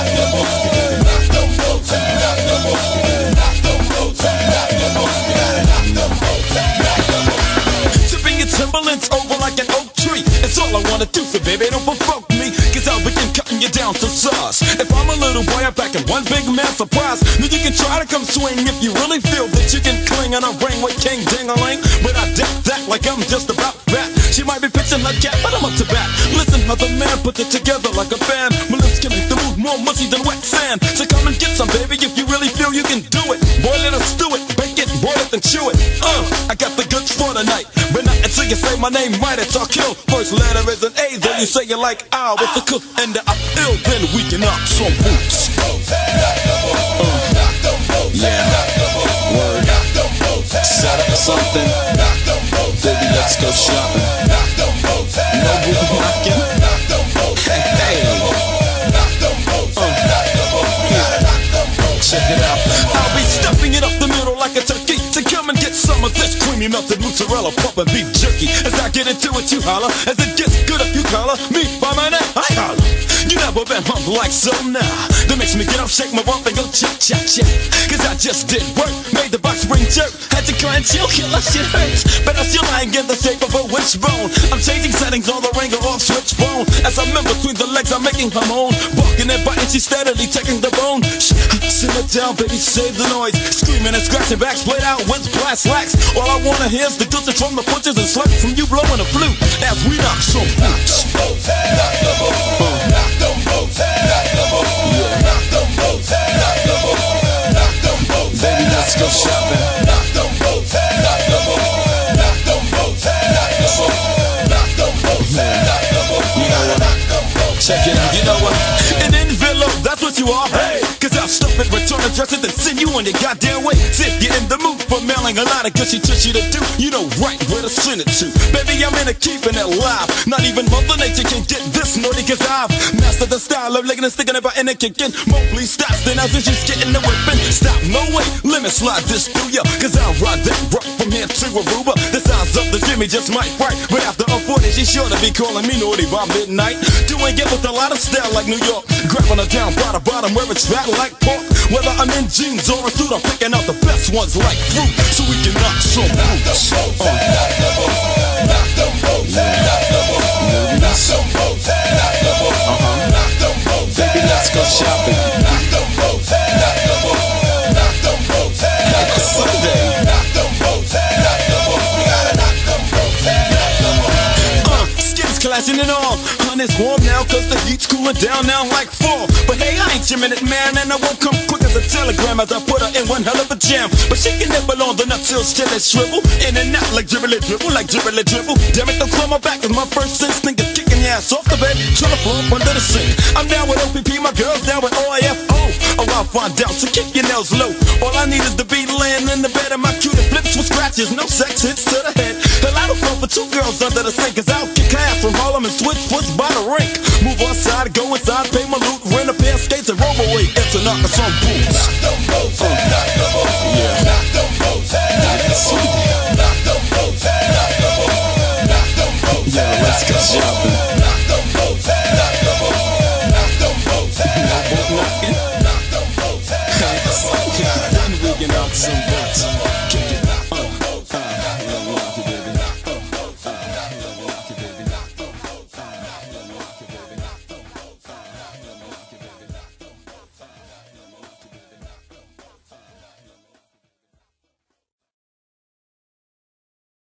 knock them boots, knock them boots, knock them boots, knock them boots, knock them boots, knock them boots, knock them boots. Tipping your Timberlands over like an oak tree. It's all I wanna do, so baby, don't provoke me, cause I'll begin cutting you down to size. If I'm a little boy, I'm back in one big man surprise. Then you can try to come swing if you really feel that you can cling on a ring with King Ding-a-ling. But I doubt that, like I'm just about that. She might be pitching her cat, but I'm up to bat. Listen, other man put it together like a band. My lips can make the move more mushy than wet sand. So come and get some, baby, if you really feel you can do it. Boil it or stew it, bake it, boil it and chew it. I got the goods for tonight, but not until you say my name right, it's all kill. First letter is an A, then you say you like I with the cook and the ill, then we can knock some boots. Yeah, word. Set up something, baby, let's go shopping. No boot knocking. Hey, check it out. I'll be stuffing it up the middle like a turkey. So come and get some of this creamy melted mozzarella pump and beef jerky. As I get into it, you holler. As it gets good, if you collar me by my name, I holler. You never been humped like so now. That makes me get up, shake my rump and go cha cha cha. Cause I just did work, made the box ring jerk. Had to cry and chill, killer shit hurts. But I'm still lying in the shape of a wishbone. I'm changing settings on the ringer off switch phone. As I remember between the legs, I'm making her moan. Barking and biting, she's steadily taking the bone. Simmer down, baby, save the noise. Screaming and scratching back, splayed out with brass slacks. All I wanna hear is the guilty from the punches and slugs from you blowing a flute. As we knock some boots. Baby, let's go shopping. Knock them boats, knock them boats, knock them boats, knock them boats, knock them boats, knock them boats, knock them boats. Check it out, you know what? An envelope, that's what you are. Hey, cause I'll stuff it, return address it, then send you on your goddamn way. See if you're in the mood for mailing a lot of gushy tushy to do. You know right where to send it to. Baby, I'm into keeping it live. Not even Mother Nature can get this naughty, cause I've mastered the style of licking and sticking it by and kicking. Mobley stops, then as if she's getting the whipping. Stop, no way, let me slide this through ya. Cause I'll ride that rock from here to Aruba. The size of the Jimmy just might fright. But after a 40, she's sure to be calling me naughty by midnight. Doing it with a lot of style like New York. Grabbing her down by the bottom where it's fat like pork. Whether I'm in jeans or a suit, I'm picking out the best ones like fruit. So we can knock some boots. Knock them boats, knock them boats, knock them boats, knock them boats, knock them boats, knock them boats. Baby, let's go shopping. Knock them boats, knock them boats, knock them boats, knock them Sunday. knock them boats, knock them boats. We gotta knock them boats, knock them boats. Skin's clashing and all. Honey's warm now cause the heat's cooling down now like fall. But hey, I ain't your minute man, and I won't come quick as a telegram as I put her in one hell of a jam. But she can nibble on the nuts till still it shrivel. In and out like dribbly dribble, like dribbly dribble. Damn it, don't call my back cause my first instinct is kicking your ass off the bed to the floor up under the sink. I'm down with OPP, my girl's down with OIFO. Oh, I'll find out, so keep your nails low. All I need is to be laying in the bed and my cutie flips with scratches. No sex hits to the head. Hell, I don't fall for two girls under the sink, cause I'll kick ass from Harlem and switch foots by the rink. Move outside, go inside, pay my loot, rent a pair of skates and roll away. It's a knock of some boots. Knock them boats, knock them boats, knock them boats, knock them boats, knock them boats, knock them boats, knock them boats. Yeah, let's go shopping. Knock them boats, knock them boats, knock them boats, knock them boats, knock them boats. Then we can knock some boots.